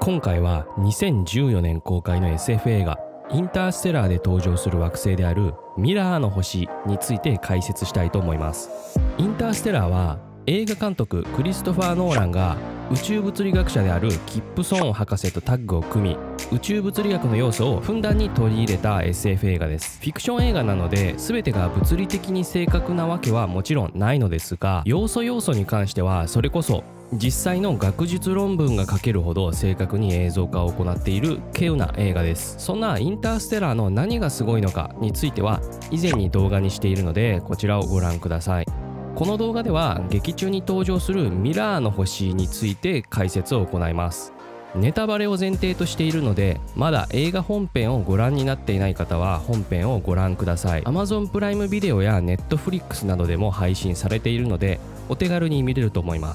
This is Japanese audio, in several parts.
今回は2014年公開の SF 映画インターステラーで登場する惑星であるミラーの星について解説したいと思います。インターステラーは映画監督クリストファー・ノーランが宇宙物理学者であるキップソーン博士とタッグを組み、宇宙物理学の要素をふんだんに取り入れた SF 映画です。フィクション映画なので全てが物理的に正確なわけはもちろんないのですが、要素に関してはそれこそ実際の学術論文が書けるほど正確に映像化を行っている稀有な映画です。そんなインターステラーの何がすごいのかについては以前に動画にしているので、こちらをご覧ください。この動画では劇中に登場するミラーの星について解説を行います。ネタバレを前提としているので、まだ映画本編をご覧になっていない方は本編をご覧ください。 Amazon プライムビデオや Netflix などでも配信されているのでお手軽に見れると思います。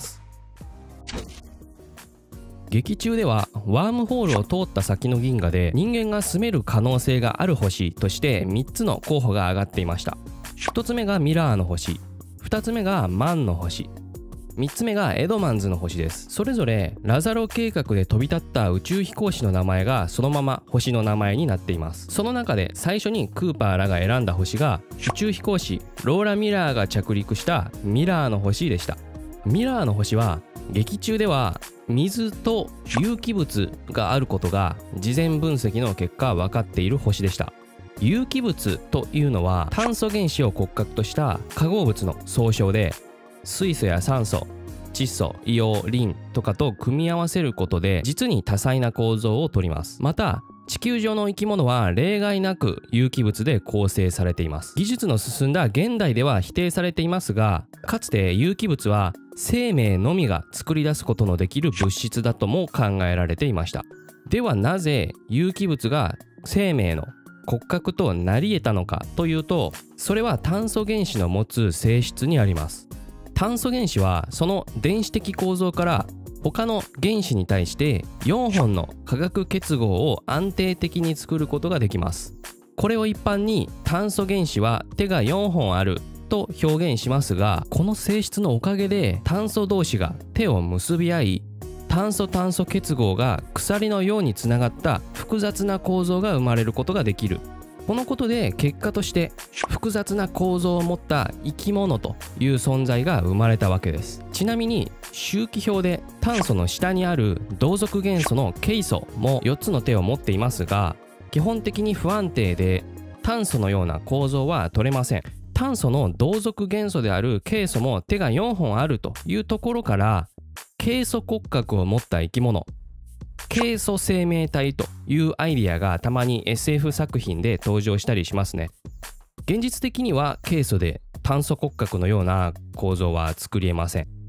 劇中ではワームホールを通った先の銀河で人間が住める可能性がある星として3つの候補が上がっていました。1つ目がミラーの星、2つ目がマンの星、3つ目がエドマンズの星です。それぞれラザロ計画で飛び立った宇宙飛行士の名前がそのまま星の名前になっています。その中で最初にクーパーらが選んだ星が宇宙飛行士ローラ・ミラーが着陸したミラーの星でした。ミラーの星は劇中では水と有機物があることが事前分析の結果分かっている星でした。有機物というのは炭素原子を骨格とした化合物の総称で、水素や酸素、窒素、硫黄、リンとかと組み合わせることで実に多彩な構造をとります。また地球上の生き物は例外なく有機物で構成されています。技術の進んだ現代では否定されていますが、かつて有機物は生命のみが作り出すことのできる物質だとも考えられていました。ではなぜ有機物が生命の骨格となり得たのかというと、それは炭素原子の持つ性質にあります。炭素原子はその電子的構造から他の原子に対して4本の化学結合を安定的に作ることができます。これを一般に炭素原子は手が4本あると表現しますが、この性質のおかげで炭素同士が手を結び合い、炭素炭素結合が鎖のようにつながった複雑な構造が生まれることができる。このことで結果として複雑な構造を持った生き物という存在が生まれたわけです。ちなみに周期表で炭素の下にある同族元素のケイ素も4つの手を持っていますが、基本的に不安定で炭素のような構造は取れません。炭素の同族元素であるケイ素も手が4本あるというところから、ケイ素骨格を持った生き物、ケイ素生命体というアイディアがたまに SF 作品で登場したりしますね。現実的にはケイ素で炭素骨格のような構造は作り得ません。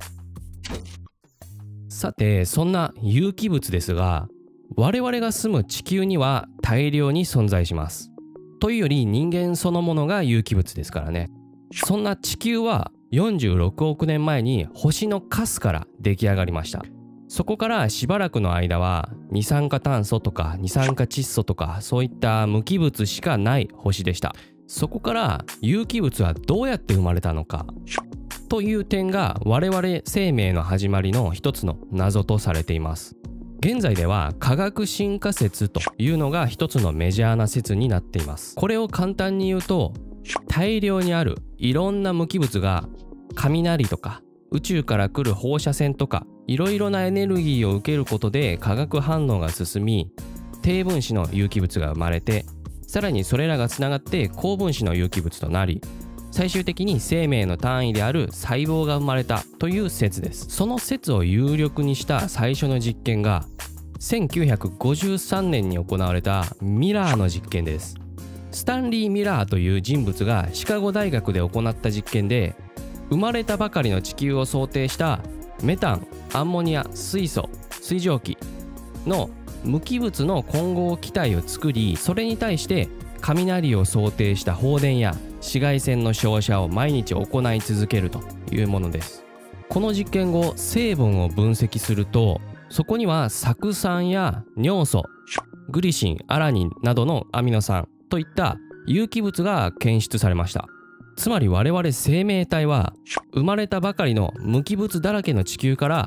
さて、そんな有機物ですが、我々が住む地球には大量に存在します。というより人間そのものが有機物ですからね。そんな地球は46億年前に星のカスから出来上がりました。そこからしばらくの間は二酸化炭素とか二酸化窒素とかそういった無機物しかない星でした。そこから有機物はどうやって生まれたのかという点が我々生命の始まりの一つの謎とされています。現在では化学進化説というのが一つのメジャーな説になっています。これを簡単に言うと、大量にあるいろんな無機物が雷とか宇宙から来る放射線とかいろいろなエネルギーを受けることで化学反応が進み、低分子の有機物が生まれて、さらにそれらがつながって高分子の有機物となり、最終的に生命の単位である細胞が生まれたという説です。その説を有力にした最初の実験が1953年に行われたミラーの実験です。スタンリー・ミラーという人物がシカゴ大学で行った実験で、生まれたばかりの地球を想定したメタン、アンモニア、水素、水蒸気の無機物の混合気体を作り、それに対して雷を想定した放電や紫外線の照射を毎日行い続けるというものです。この実験後、成分を分析すると、そこには酢酸や尿素、グリシン、アラニンなどのアミノ酸といった有機物が検出されました。つまり我々生命体は生まれたばかりの無機物だらけの地球から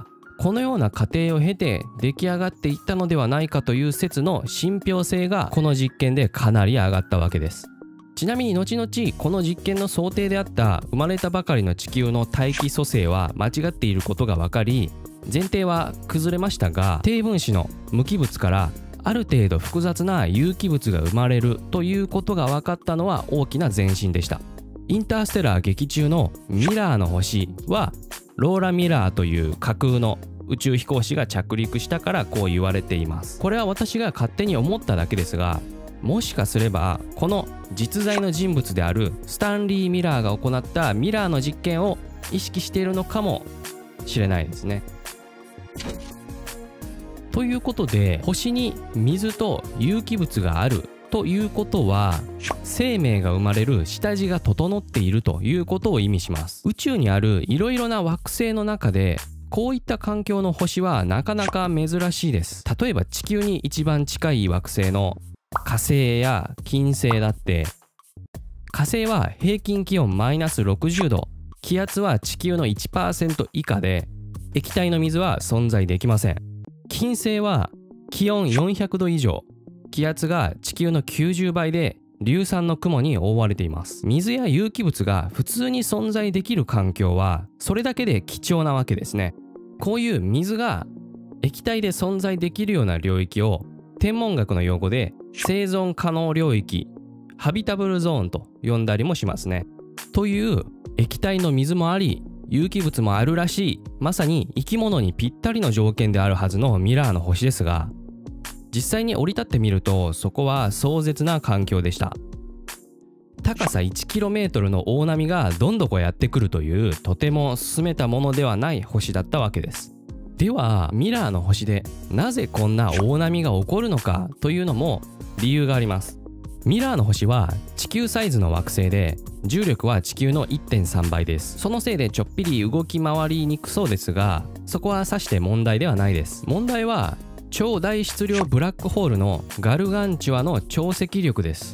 このような過程を経て出来上がっていったのではないかという説の信憑性がこの実験でかなり上がったわけです。ちなみに後々この実験の想定であった生まれたばかりの地球の大気組成は間違っていることが分かり、前提は崩れましたが、低分子の無機物からある程度複雑な有機物が生まれるということが分かったのは大きな前進でした。インターステラー劇中のミラーの星はローラ・ミラーという架空の宇宙飛行士が着陸したからこう言われています。これは私が勝手に思っただけですが、もしかすればこの実在の人物であるスタンリー・ミラーが行ったミラーの実験を意識しているのかもしれないですね。ということで、星に水と有機物があるということは生命が生まれる下地が整っているということを意味します。宇宙にあるいろいろな惑星の中でこういった環境の星はなかなか珍しいです。例えば地球に一番近い惑星の火星や金星だって、火星は平均気温マイナス60度、気圧は地球の 1% 以下で液体の水は存在できません。金星は気温400度以上、気圧が地球の90倍で硫酸の雲に覆われています。水や有機物が普通に存在できる環境はそれだけで貴重なわけですね。こういう水が液体で存在できるような領域を天文学の用語で生存可能領域、ハビタブルゾーンと呼んだりもしますね。という液体の水もあり有機物もあるらしい、まさに生き物にぴったりの条件であるはずのミラーの星ですが、実際に降り立ってみるとそこは壮絶な環境でした。高さ 1km の大波がどんどこやってくるというとても進めたものではない星だったわけです。ではミラーの星でなぜこんな大波が起こるのかというのも理由があります。ミラーの星は地球サイズの惑星で重力は地球の 1.3 倍です。そのせいでちょっぴり動き回りにくそうですが、そこはさして問題ではないです。問題は超大質量ブラックホールのガルガンチュアの潮汐力です。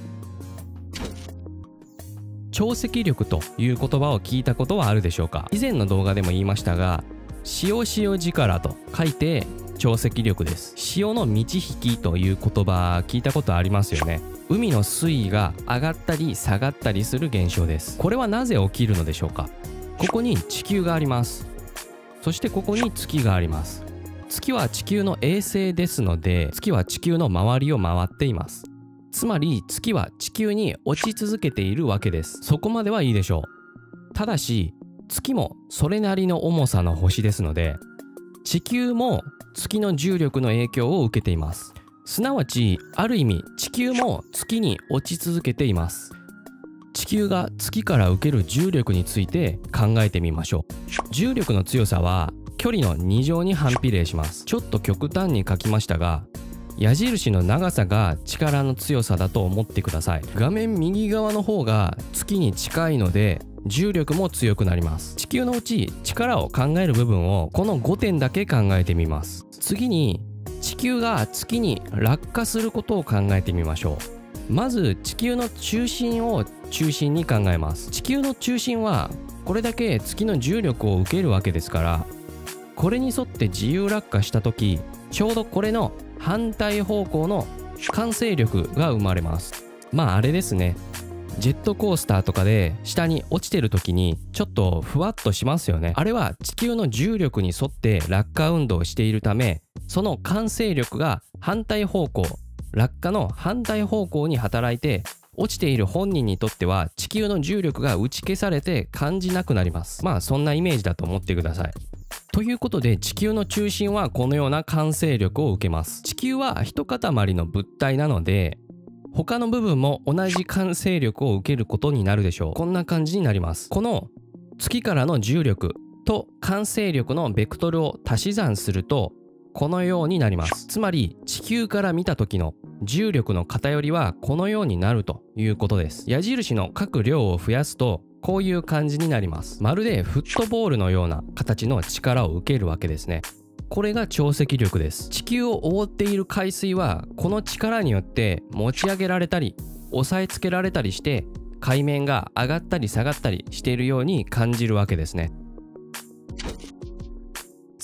潮汐力という言葉を聞いたことはあるでしょうか。以前の動画でも言いましたが、潮潮力と書いて潮汐力です。潮の満ち引きという言葉聞いたことありますよね。海の水位が上がったり下がったりする現象です。これはなぜ起きるのでしょうか。ここに地球があります。そしてここに月があります。月は地球の衛星ですので、月は地球の周りを回っています。つまり月は地球に落ち続けているわけです。そこまではいいでしょう。ただし月もそれなりの重さの星ですので、地球も月の重力の影響を受けています。すなわちある意味地球も月に落ち続けています。地球が月から受ける重力について考えてみましょう。重力の強さは距離の2乗に反比例します。ちょっと極端に書きましたが、矢印の長さが力の強さだと思ってください。画面右側の方が月に近いので重力も強くなります。地球のうち力を考える部分をこの5点だけ考えてみます。次に地球が月に落下することを考えてみましょう。まず地球の中心を中心に考えます。地球の中心はこれだけ月の重力を受けるわけですから、これに沿って自由落下した時、ちょうどこれの反対方向の慣性力が生まれます。まああれですね、ジェットコースターとかで下に落ちてる時にちょっとふわっとしますよね。あれは地球の重力に沿って落下運動をしているため、その慣性力が反対方向、落下の反対方向に働いて、落ちている本人にとっては地球の重力が打ち消されて感じなくなります。まあそんなイメージだと思ってください。ということで地球の中心はこのような慣性力を受けます。地球は一塊の物体なので、他の部分も同じ慣性力を受けることになるでしょう。こんな感じになります。この月からの重力と慣性力のベクトルを足し算するとこのようになります。つまり地球から見た時の重力の偏りはこのようになるということです。矢印の書く量を増やすとこういう感じになります。まるでフットボールのような形の力を受けるわけですね。これが潮汐力です。地球を覆っている海水はこの力によって持ち上げられたり押さえつけられたりして海面が上がったり下がったりしているように感じるわけですね。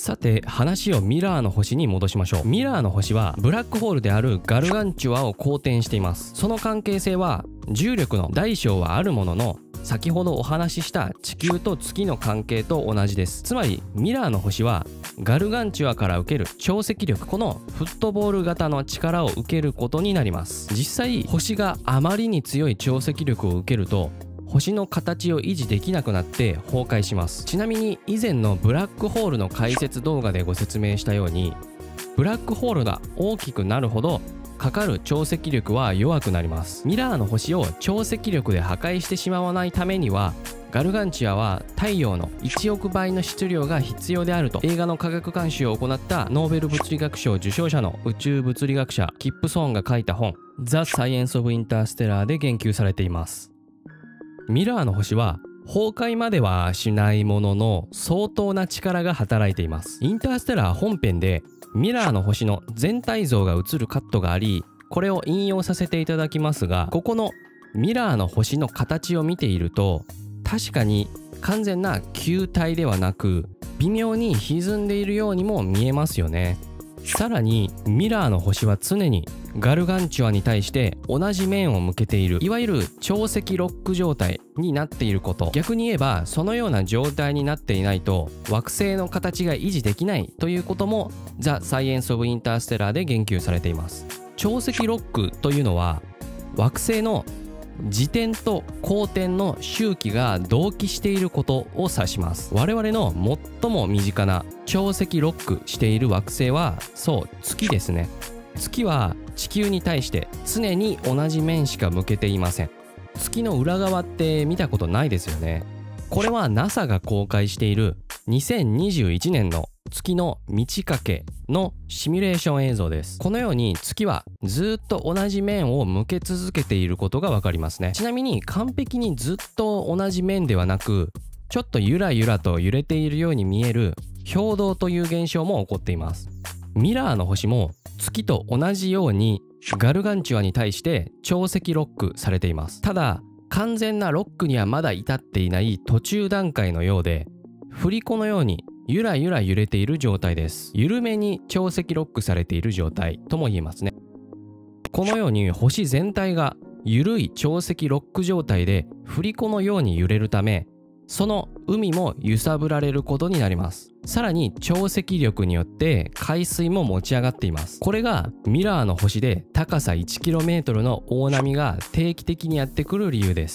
さて話をミラーの星に戻しましょう。ミラーの星はブラックホールであるガルガンチュアを公転しています。その関係性は重力の大小はあるものの、先ほどお話しした地球と月の関係と同じです。つまりミラーの星はガルガンチュアから受ける潮汐力、このフットボール型の力を受けることになります。実際星があまりに強い潮汐力を受けると星の形を維持できなくなって崩壊します。ちなみに以前のブラックホールの解説動画でご説明したように、ブラックホールが大きくなるほどかかる潮汐力は弱くなります。ミラーの星を潮汐力で破壊してしまわないためには、ガルガンチュアは太陽の1億倍の質量が必要であると、映画の科学監修を行ったノーベル物理学賞受賞者の宇宙物理学者キップソーンが書いた本「ザ・サイエンス・オブ・インターステラー」で言及されています。ミラーの星は崩壊まではしないものの相当な力が働いています。インターステラー本編でミラーの星の全体像が映るカットがあり、これを引用させていただきますが、ここのミラーの星の形を見ていると、確かに完全な球体ではなく微妙に歪んでいるようにも見えますよね。さらにミラーの星は常にガルガンチュアに対して同じ面を向けている、いわゆる潮汐ロック状態になっていること。逆に言えばそのような状態になっていないと惑星の形が維持できないということもザ・サイエンス・オブ・インターステラーで言及されています。潮汐ロックというのは惑星の自転と公転の周期が同期していることを指します。我々の最も身近な潮汐ロックしている惑星は、そう、月ですね。月は地球に対して常に同じ面しか向けていません。月の裏側って見たことないですよね。これは NASA が公開している2021年の月の満ち欠けのシミュレーション映像です。このように月はずっと同じ面を向け続けていることがわかりますね。ちなみに完璧にずっと同じ面ではなく、ちょっとゆらゆらと揺れているように見える氷動という現象も起こっています。ミラーの星も月と同じようにガルガンチュアに対して潮汐ロックされています。ただ完全なロックにはまだ至っていない途中段階のようで、振り子のようにゆらゆら揺れている状態です。緩めに潮汐ロックされている状態とも言えますね。このように星全体が緩い潮汐ロック状態で振り子のように揺れるため、その海も揺さぶられることになります。さらに潮汐力によって海水も持ち上がっています。これがミラーの星で高さ 1km の大波が定期的にやってくる理由です。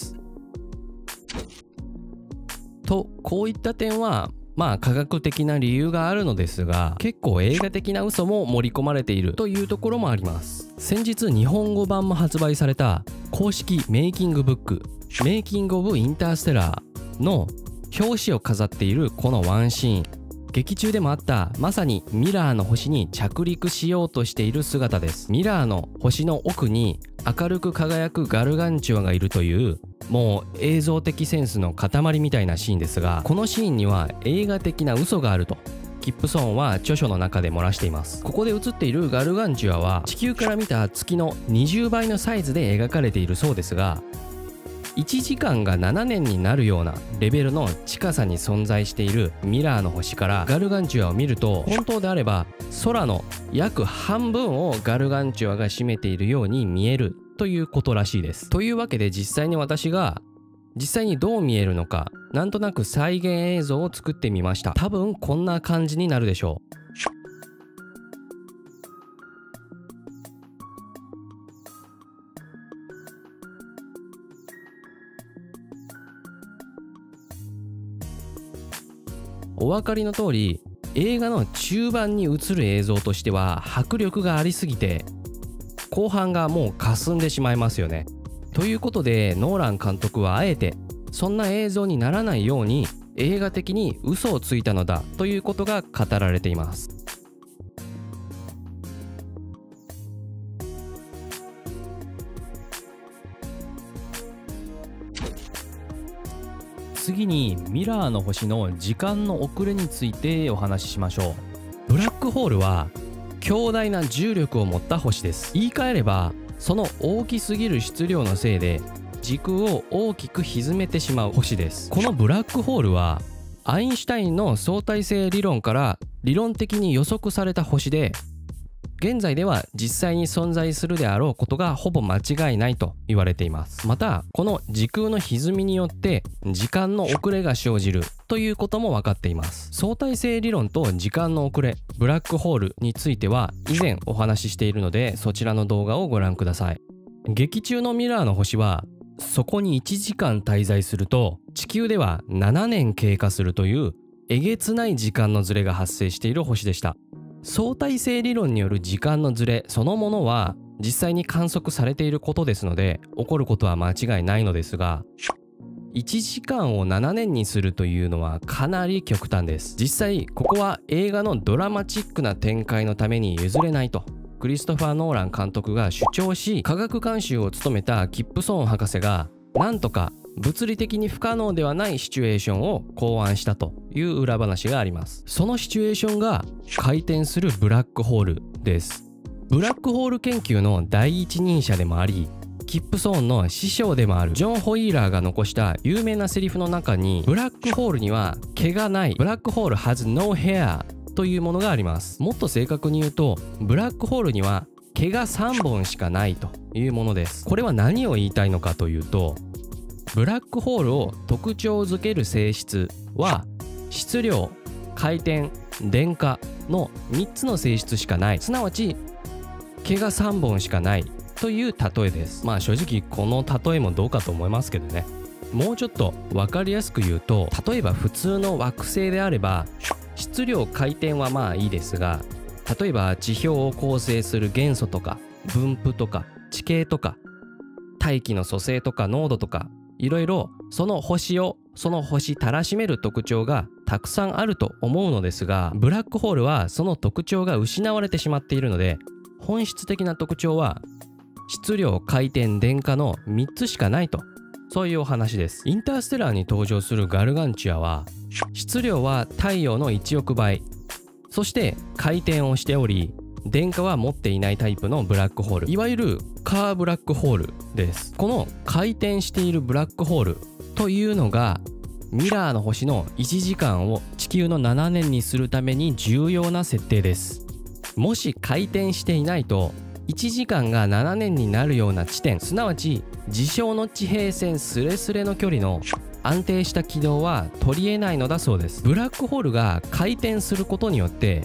と、こういった点は科学的な理由があるのですが、結構映画的な嘘も盛り込まれているというところもあります。先日日本語版も発売された公式メイキングブック「メイキング・オブ・インターステラー」の表紙を飾っているこのワンシーン、劇中でもあったまさにミラーの星に着陸しようとしている姿です。ミラーの星の奥に明るく輝くガルガンチュアがいるという、もう映像的センスの塊みたいなシーンですが、このシーンには映画的な嘘があるとキップソーンは著書の中で漏らしています。ここで写っているガルガンチュアは地球から見た月の20倍のサイズで描かれているそうですが、1時間が7年になるようなレベルの近さに存在しているミラーの星からガルガンチュアを見ると、本当であれば空の約半分をガルガンチュアが占めているように見えるということらしいです。というわけで実際に私が実際にどう見えるのか、なんとなく再現映像を作ってみました。多分こんな感じになるでしょう。お分かりの通り、映画の中盤に映る映像としては迫力がありすぎて後半がもう霞んでしまいますよね。ということでノーラン監督はあえてそんな映像にならないように映画的に嘘をついたのだということが語られています。次にミラーの星の時間の遅れについてお話ししましょう。ブラックホールは強大な重力を持った星です。言い換えればその大きすぎる質量のせいで時空を大きく歪めてしまう星です。このブラックホールはアインシュタインの相対性理論から理論的に予測された星で、現在では実際に存在するであろうことがほぼ間違いないと言われています。またこの時空の歪みによって時間の遅れが生じるということも分かっています。相対性理論と時間の遅れ、ブラックホールについては以前お話ししているので、そちらの動画をご覧ください。劇中のミラーの星はそこに1時間滞在すると地球では7年経過するというえげつない時間のズレが発生している星でした。相対性理論による時間のズレそのものは実際に観測されていることですので、起こることは間違いないのですが、1時間を7年にするというのはかなり極端です。実際ここは映画のドラマチックな展開のために譲れないとクリストファー・ノーラン監督が主張し、科学監修を務めたキップソーン博士がなんとか物理的に不可能ではないシチュエーションを考案したという裏話があります。そのシチュエーションが回転するブラックホールです。ブラックホール研究の第一人者でもあり、キップソーンの師匠でもあるジョン・ホイーラーが残した有名なセリフの中に、ブラックホールには毛がない、ブラックホール has no hair というものがあります。もっと正確に言うと、ブラックホールには毛が3本しかないというものです。これは何を言いたいのかというと、ブラックホールを特徴づける性質は質量、回転、電荷の3つの性質しかない、すなわち毛が3本しかないという例えです。まあ正直この例えもどうかと思いますけどね。もうちょっと分かりやすく言うと、例えば普通の惑星であれば質量、回転はまあいいですが、例えば地表を構成する元素とか分布とか地形とか大気の組成とか濃度とか、いろいろその星たらしめる特徴がたくさんあると思うのですが、ブラックホールはその特徴が失われてしまっているので、本質的な特徴は質量、回転、電荷の3つしかないと、そういうお話です。インターステラーに登場するガルガンチュアは質量は太陽の1億倍、そして回転をしており電荷は持っていないタイプのブラックホール、いわゆるカーブラックホールです。この回転しているブラックホールというのがミラーの星の1時間を地球の7年にするために重要な設定です。もし回転していないと1時間が7年になるような地点、すなわち事象の地平線スレスレの距離の安定した軌道は取り得ないのだそうです。ブラックホールが回転することによって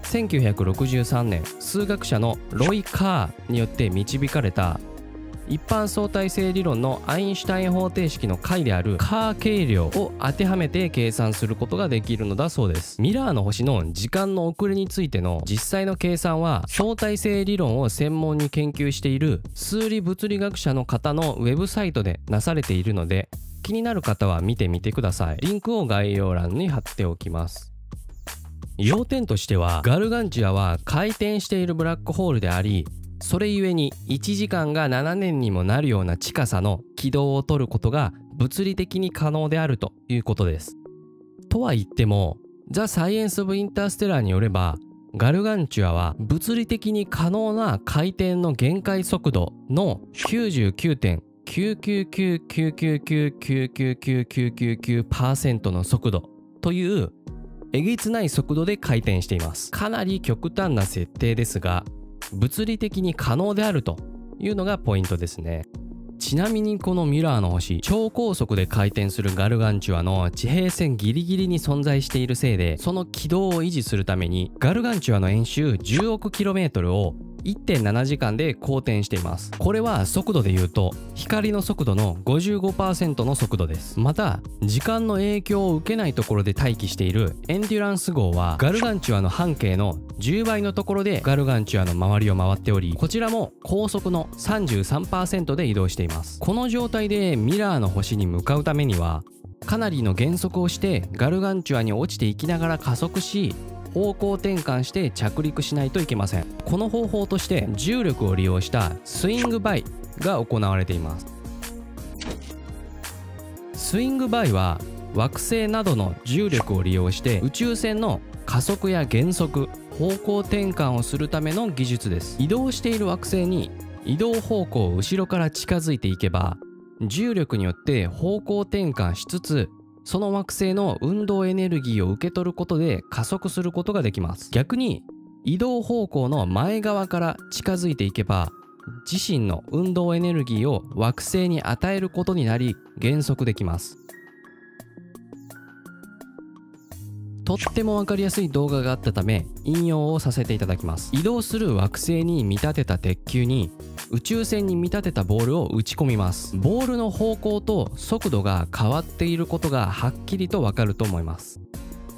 1963年数学者のロイ・カーによって導かれた一般相対性理論のアインシュタイン方程式の解であるカー計量を当てはめて計算することができるのだそうです。ミラーの星の時間の遅れについての実際の計算は相対性理論を専門に研究している数理物理学者の方のウェブサイトでなされているので、気になる方は見てみてください。リンクを概要欄に貼っておきます。要点としては、ガルガンチュアは回転しているブラックホールであり、それゆえに1時間が7年にもなるような近さの軌道を取ることが物理的に可能であるということです。とは言っても、ザ・サイエンス・オブ・インターステラーによれば、ガルガンチュアは物理的に可能な回転の限界速度の 99.99999999999% の速度というえげつない速度で回転しています。かなり極端な設定ですが、物理的に可能であるというのがポイントですね。ちなみにこのミラーの星、超高速で回転するガルガンチュアの地平線ギリギリに存在しているせいで、その軌道を維持するためにガルガンチュアの円周10億 km を 1.7 時間で公転しています。これは速度で言うと光の速度の 55% の速度です。また時間の影響を受けないところで待機しているエンデュランス号はガルガンチュアの半径の10倍のところでガルガンチュアの周りを回っており、こちらも高速の 33% で移動しています。この状態でミラーの星に向かうためにはかなりの減速をしてガルガンチュアに落ちていきながら加速し、方向転換して着陸しないといけません。この方法として重力を利用したスイングバイが行われています。スイングバイは惑星などの重力を利用して宇宙船の加速や減速、方向転換をするための技術です。移動している惑星に移動方向を後ろから近づいていけば、重力によって方向転換しつつその惑星の運動エネルギーを受け取ることで加速することができます。逆に移動方向の前側から近づいていけば、自身の運動エネルギーを惑星に与えることになり減速できます。とっても分かりやすい動画があったため引用をさせていただきます。移動する惑星に見立てた鉄球に宇宙船に見立てたボールを打ち込みます。ボールの方向と速度が変わっていることがはっきりと分かると思います。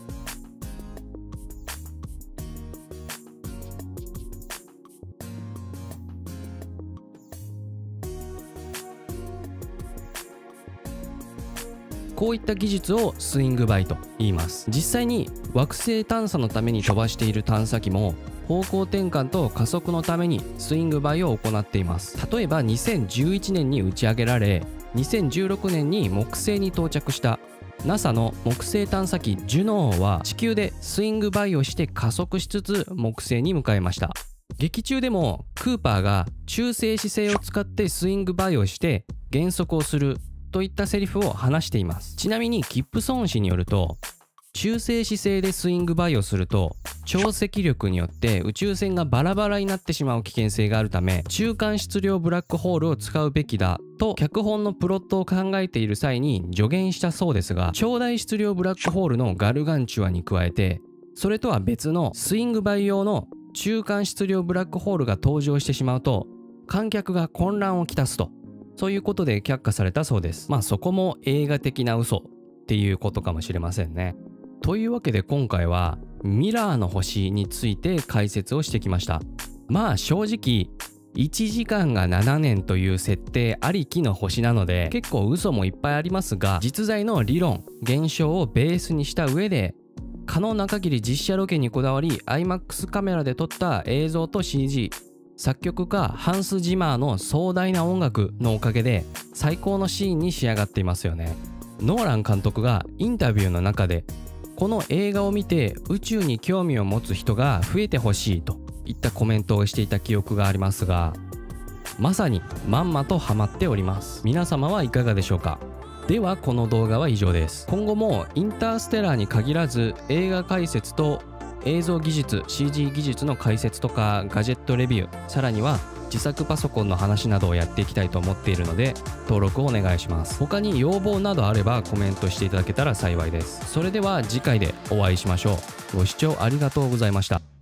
こういった技術をスイングバイと言います。実際に惑星探査のために飛ばしている探査機も方向転換と加速のためにスイングバイを行っています。例えば2011年に打ち上げられ、2016年に木星に到着した NASA の木星探査機ジュノーは地球でスイングバイをして加速しつつ木星に向かいました。劇中でもクーパーが中性子星を使ってスイングバイをして減速をするといったセリフを話しています。ちなみにギプソン氏によると、中性子星でスイングバイをすると潮汐力によって宇宙船がバラバラになってしまう危険性があるため、中間質量ブラックホールを使うべきだと脚本のプロットを考えている際に助言したそうですが、超大質量ブラックホールのガルガンチュアに加えて、それとは別のスイングバイ用の中間質量ブラックホールが登場してしまうと観客が混乱をきたすと、そういうことで却下されたそうです。そこも映画的な嘘っていうことかもしれませんね。というわけで今回はミラーの星について解説をしてきました。正直1時間が7年という設定ありきの星なので結構嘘もいっぱいありますが、実在の理論現象をベースにした上で可能な限り実写ロケにこだわり IMAX カメラで撮った映像と CG、作曲家ハンス・ジマーの壮大な音楽のおかげで最高のシーンに仕上がっていますよね。ノーラン監督がインタビューの中でこの映画を見て宇宙に興味を持つ人が増えてほしいといったコメントをしていた記憶がありますが、まさにまんまとハマっております。皆様はいかがでしょうか。ではこの動画は以上です。今後もインターステラーに限らず映画解説と映像技術 CG 技術の解説とかガジェットレビュー、さらには自作パソコンの話などをやっていきたいと思っているので登録をお願いします。他に要望などあればコメントしていただけたら幸いです。それでは次回でお会いしましょう。ご視聴ありがとうございました。